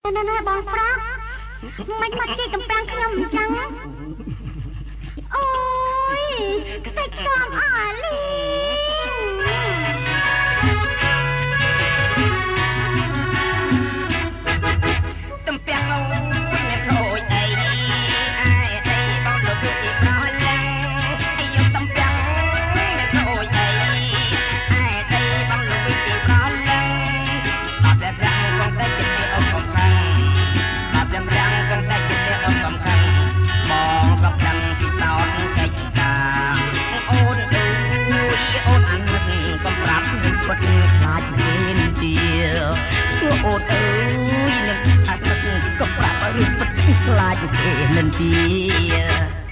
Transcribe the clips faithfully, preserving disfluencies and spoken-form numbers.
ណែណែបងប្រុសមិនមកជិះកំពាំងខ្ញុំអញ្ចឹងអូយខ្ទេចសំអលីកំពាំងអូយអ្នកខូចអីអើយអីបងលោកពីប្រោះឡើងអីយកកំពាំងអ្នកខូចអីអើយអីបងលោកពីប្រោះឡើងតបតែប្រាំងកងតែចិត្តអត់កំកាំងតបតែប្រាំងកងតែចិត្តអត់កំកាំងបងកំកាំងពីតោតកិច្ចការអូនអើយអូនអានិតកំប្រាប់នឹងពិតខ្លាចមានទៀតអូនអើយនឹងអានិតកំប្រាប់រឿងពិតខ្លាចគេនឹងទៀត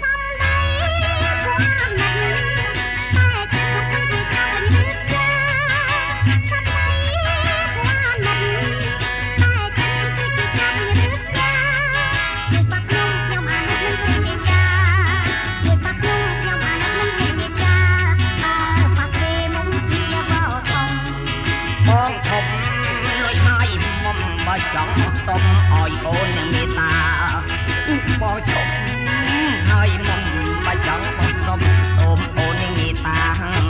ចង់សុំឲ្យអូននឹងមេត្តាបងឈប់ហើយមុំបើចង់បងសុំសូមអូននឹងមេត្តា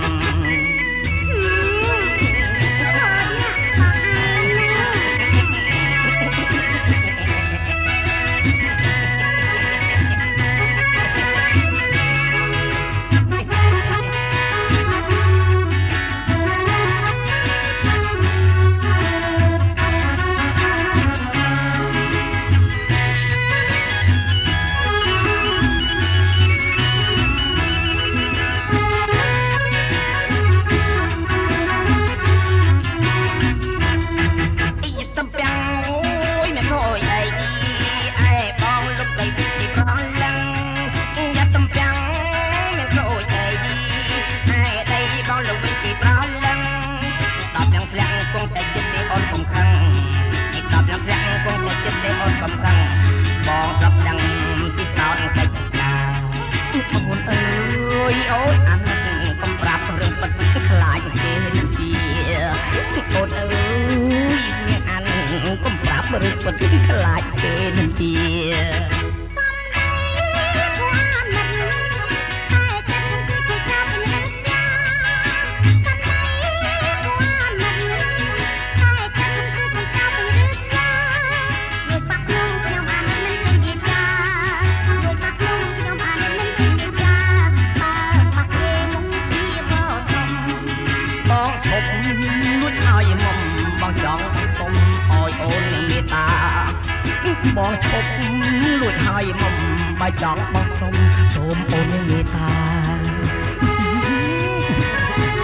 បងรับดังពីសោតកិច្ចការអូនអើយអូនអានិតកំប្រាប់រឿងពិតខ្លាចគេនឹងជាអូនអើយមានអានកំប្រាប់រឿងពិតខ្លាចគេនឹងជាបងចង់សុំឲ្យអូននឹងមេត្តាបងឈប់លួចហើយមុំបើចង់បងសុំសូមអូននឹងមេត្តា